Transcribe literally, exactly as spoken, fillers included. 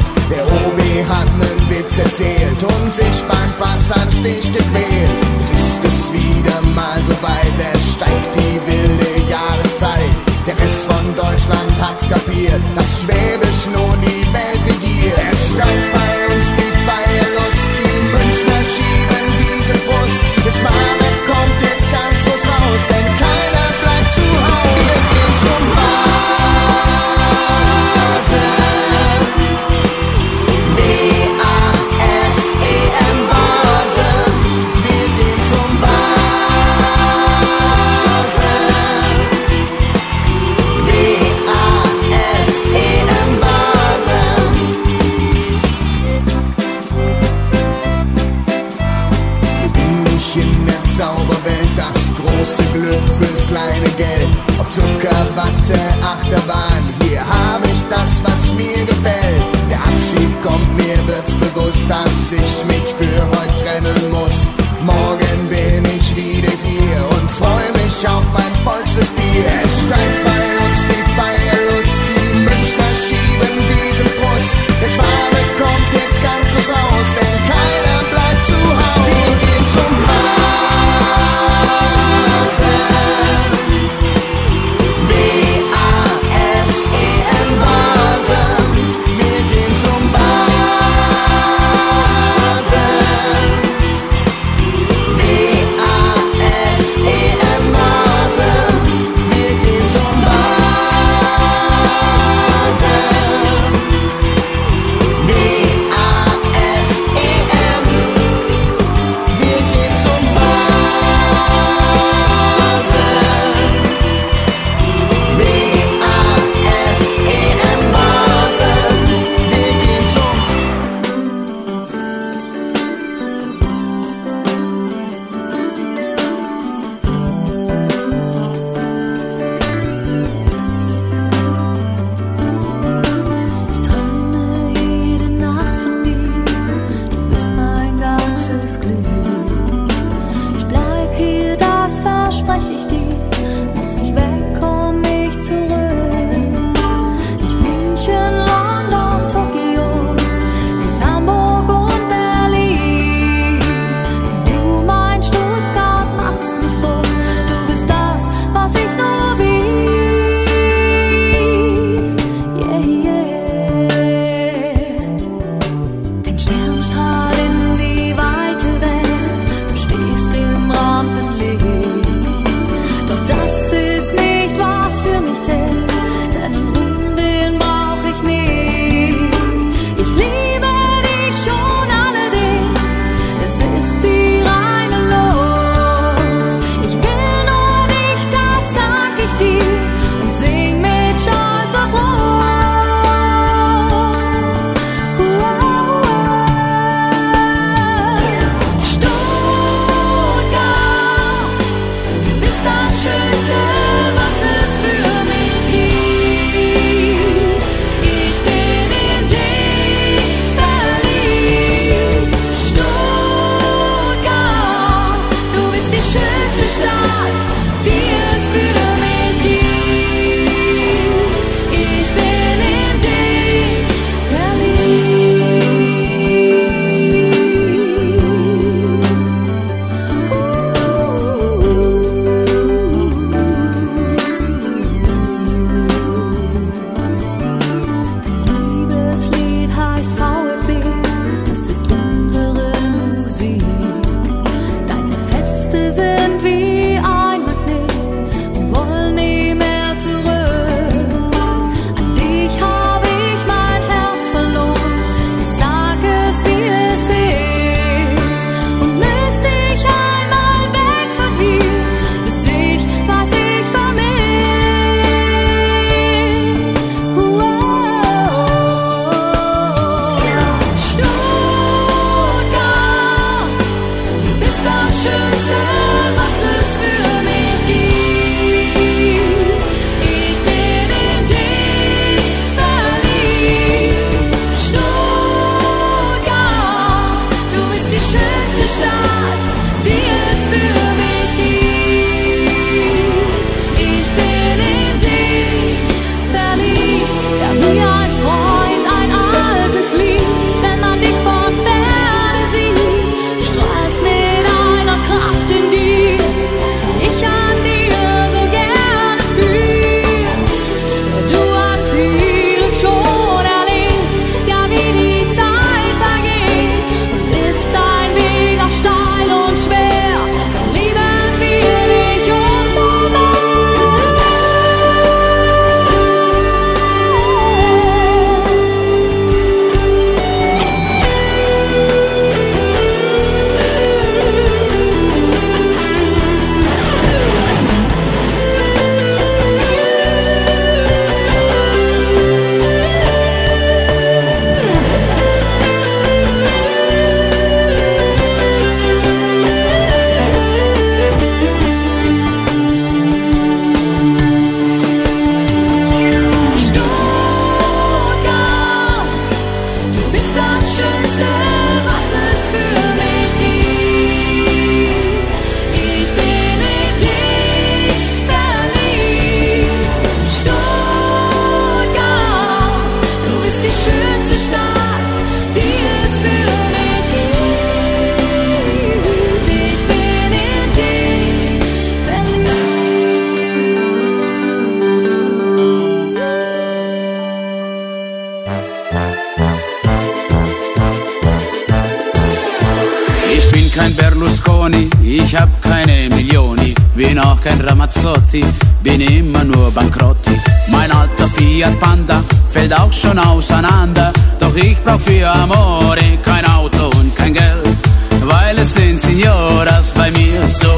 Der O B hat nen Witz erzählt und sich beim Fassanstich gequält. Jetzt ist es wieder mal so weit, es steigt die wilde Jahreszeit. Der Rest von Deutschland hat's kapiert, dass Schwäbisch nun die Welt regiert. Es steigt bei uns die Feierlust, die Münchner schieben Wiesenfrust. Der Schwabe kommt jetzt ganz groß raus, denn keiner bleibt zu Hause. Wir gehen zum Basen. B A S E N Basen. Wir gehen zum Basen. B A S E N Basen. Wir bin nicht in der Zauberwelt, das große Glück fürs kleine Geld. Ob Zucker, Watte, Achterbahn, hier habe ich das, was mir gefällt. Der Abschied kommt, mir wird's bewusst, dass ich mich für heute trennen muss. Morgen bin ich wieder hier und freu mich auf mein Volksfestbier. Es steigt bei uns die Feierlust, die Münchner schieben Wiesenfrust. Der Schwabe kommt jetzt ganz groß raus, denn keiner bleibt zu Hause. Wir gehen zum Basen. B A S E N Basen. Wir die schönste Stadt, die es für mich gibt. Ich bin in dich verliebt. Ich bin kein Berlusconi, ich hab keine Millioni, bin auch kein Ramazzotti, bin immer nur Bankrotti. Mein alter Fiat Panda fällt auch schon auseinander, doch ich brauch für Amore kein Auto und kein Geld, weil es sind Signoras bei mir so